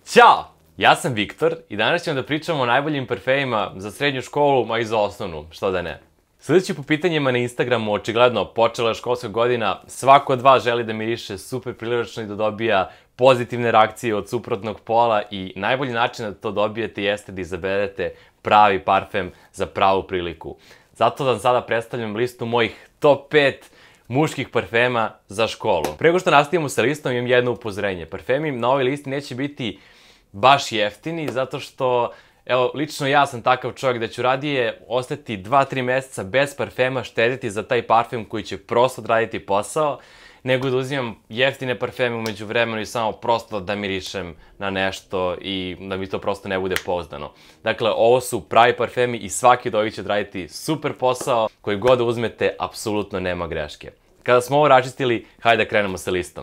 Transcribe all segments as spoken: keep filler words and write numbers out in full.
Ćao! Ja sam Viktor i danas ćemo da pričamo o najboljim parfemima za srednju školu, ma i za osnovnu, što da ne. Sledeći po pitanjima na Instagramu, očigledno počela je školska godina, svako od vas želi da miriše super privlačno i da dobija pozitivne reakcije od suprotnog pola i najbolji način da to dobijete jeste da izaberete pravi parfem za pravu priliku. Zato vam sada predstavljam listu mojih top pet muških parfema za školu. Pre nego što nastavimo sa listom imam jedno upozorenje. Parfemi na ovoj listi neće biti baš jeftini, zato što, evo, lično ja sam takav čovjek da ću radije ostati dva tri meseca bez parfema, štediti za taj parfem koji će prosto odraditi posao, nego da uzimam jeftine parfeme umeđu vremenu i samo prosto da mirišem na nešto i da mi to prosto ne bude pouzdano. Dakle, ovo su pravi parfemi i svaki od ovih će odraditi super posao, koji god da uzmete, apsolutno nema greške. Kada smo ovo raščistili, hajde da krenemo sa listom.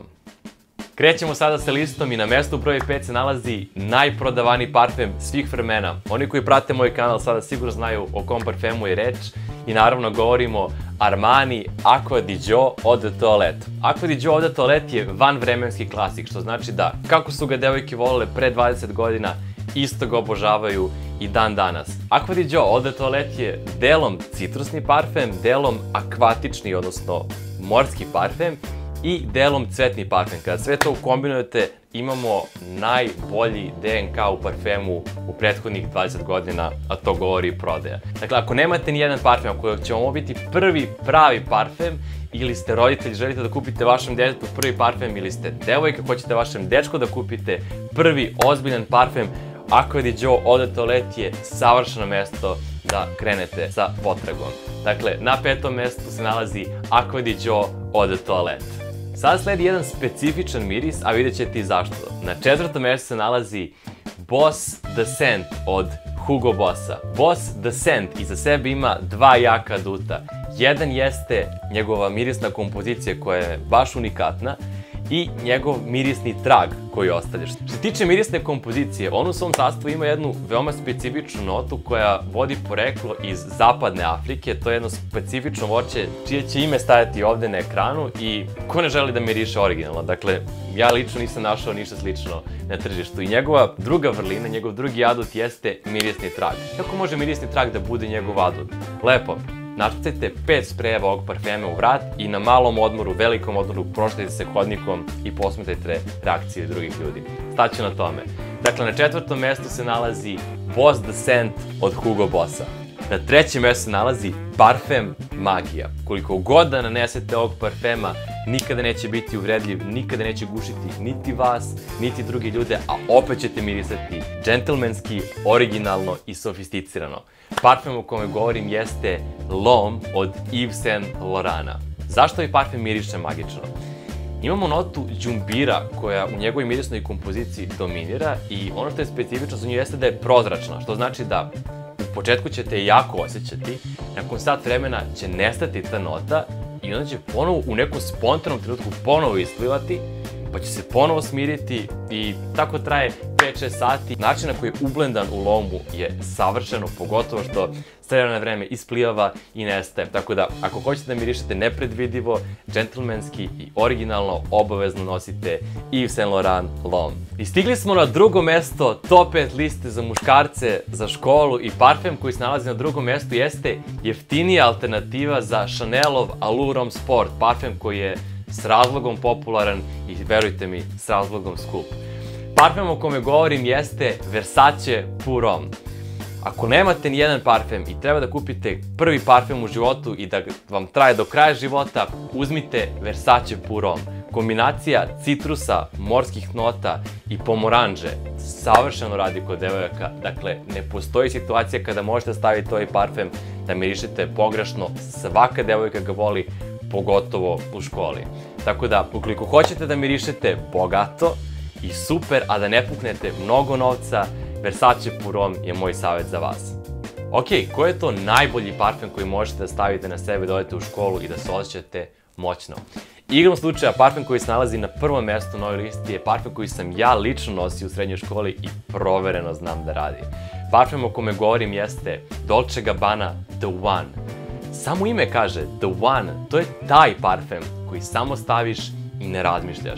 Krećemo sada sa listom i na mestu broj pet se nalazi najprodavaniji parfem svih vremena. Oni koji prate moj kanal sada sigurno znaju o kom parfemu je reč i naravno govorimo Armani Acqua di Gio Eau de Toilette. Acqua di Gio Eau de Toilette je vanvremenski klasik, što znači da kako su ga devojke volele pre dvadeset godina, isto ga obožavaju i dan danas. Acqua di Gio Eau de Toilette je delom citrusni parfem, delom akvatični, odnosno morski parfem, i delom cvetni parfem. Kada sve to ukombinujete, imamo najbolji D N K u parfemu u prethodnih dvadeset godina, a to govori i prodaja. Dakle, ako nemate ni jedan parfem, ako će ovo biti prvi pravi parfem, ili ste roditelji, želite da kupite vašem detetu prvi parfem, ili ste devojka, hoćete vašem dečku da kupite prvi ozbiljan parfem, Acqua di Gio Eau de Toilette je savršeno mesto da krenete sa potragom. Dakle, na petom mestu se nalazi Acqua di Gio Eau de Toilette. Sada sledi jedan specifičan miris, a vidjet ćete i zašto. Na četvrtom mjestu se nalazi Boss The Scent od Hugo Bossa. Boss The Scent iza sebe ima dva jaka aduta. Jedan jeste njegova mirisna kompozicija koja je baš unikatna i njegov mirisni trag koji ostavljaš. Što se tiče mirisne kompozicije, on u svom sastavu ima jednu veoma specifičnu notu koja vodi poreklo iz zapadne Afrike. To je jedno specifično voće čije će ime stajati ovde na ekranu i ko ne želi da miriše originalno. Dakle, ja lično nisam našao ništa slično na tržištu. I njegova druga vrlina, njegov drugi adut jeste mirisni trag. Kako može mirisni trag da bude njegov adut? Lepo. Našpricajte pet sprejeva ovog parfema u vrat i na malom odmoru, velikom odmoru proštajte se hodnikom i posmetajte reakcije drugih ljudi. Staću na tome. Dakle, na četvrtom mestu se nalazi Boss The Scent od Hugo Bossa. Na trećem mestu se nalazi parfem Magija. Koliko god da nanesete ovog parfema, nikada neće biti uvredljiv, nikada neće gušiti niti vas, niti drugi ljude, a opet ćete mirisati džentlmenski, originalno i sofisticirano. Parfem o kome govorim jeste L'Homme od Yves Saint Laurenta. Zašto ovaj parfem miriše magično? Imamo notu džumbira koja u njegovoj mirisnoj kompoziciji dominira i ono što je specifično za nju jeste da je prozračna, što znači da u početku ćete je jako osjećati, nakon sat vremena će nestati ta nota i onda će ponovo u nekom spontanom trenutku ponovo isplivati, pa će se ponovo smiriti i tako traje pet šest sati. Način na koji je ublendan u lomu je savršeno, pogotovo što s vremena na vreme isplivava i nestaje. Tako da, ako hoćete da mirišete nepredvidivo, džentlmenski i originalno, obavezno nosite Yves Saint Laurent L'Homme. I stigli smo na drugo mesto top pet liste za muškarce, za školu i parfem koji se nalazi na drugom mestu jeste jeftinija alternativa za Chanelov Allure Homme Sport, parfem koji je s razlogom popularan i, verujte mi, s razlogom skup. Parfem o kome govorim jeste Versace Pour Homme. Ako nemate ni jedan parfem i treba da kupite prvi parfem u životu i da vam traje do kraja života, uzmite Versace Pour Homme. Kombinacija citrusa, morskih nota i pomoranđe savršeno radi kod devojaka. Dakle, ne postoji situacija kada možete staviti ovaj parfem da mirišete pogrešno. Svaka devojka ga voli, pogotovo u školi. Tako da, ukoliko hoćete da mirišete bogato i super, a da ne puknete mnogo novca, Versace Pour Homme je moj savjet za vas. Ok, koji je to najbolji parfem koji možete da stavite na sebe, da odete u školu i da se osjećate moćno? Igrom slučaja, parfem koji se nalazi na prvom mestu na ovoj listi je parfem koji sam ja lično nosio u srednjoj školi i provereno znam da radi. Parfem o kome govorim jeste Dolce Gabbana The One. Samo ime kaže The One, to je taj parfem koji samo staviš i ne razmišljaš.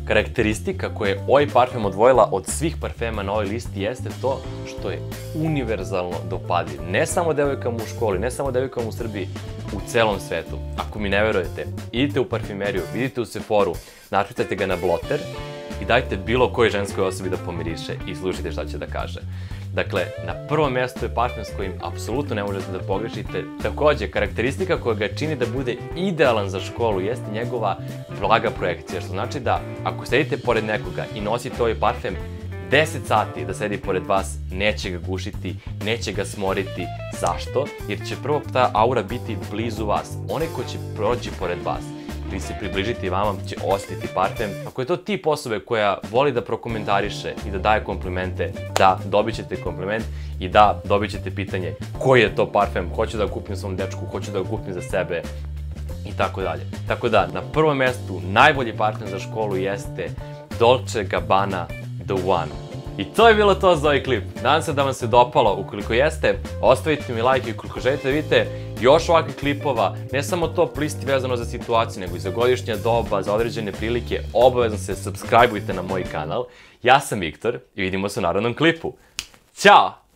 Karakteristika koja je ovaj parfem odvojila od svih parfema na ovoj listi jeste to što je univerzalno dopadljiv. Ne samo devojkama u školi, ne samo devojkama u Srbiji, u celom svetu. Ako mi ne verujete, idite u parfimeriju, idite u Sephoru, načitajte ga na bloter i dajte bilo kojoj ženskoj osobi da pomiriše i slušajte šta će da kaže. Dakle, na prvom mjestu je parfem s kojim apsolutno ne možete da pogrešite. Takođe, karakteristika koja ga čini da bude idealan za školu jeste njegova blaga projekcija, što znači da ako sedite pored nekoga i nosite ovaj parfem, deset sati da sedi pored vas, neće ga gušiti, neće ga smoriti. Zašto? Jer će prvo ta aura biti blizu vas. Onaj ko će proći pored vas ili se približiti vama će osjetiti parfem. Ako je to tip osobe koja voli da prokomentariše i da daje komplimente, da, dobit ćete kompliment i da, dobit ćete pitanje koji je to parfem, hoću da ga kupim svom dečku, hoću da ga kupim za sebe i tako dalje. Tako da, na prvom mjestu najbolji parfem za školu jeste Dolce Gabbana The One. I to je bilo to za ovaj klip. Nadam se da vam se dopalo. Ukoliko jeste, ostavite mi like i ukoliko želite da vidite još ovakvih klipova, ne samo top listi vezano za situaciju, nego i za godišnja doba, za određene prilike, obavezno se subscribeujte na moj kanal. Ja sam Viktor i vidimo se u narednom klipu. Ćao!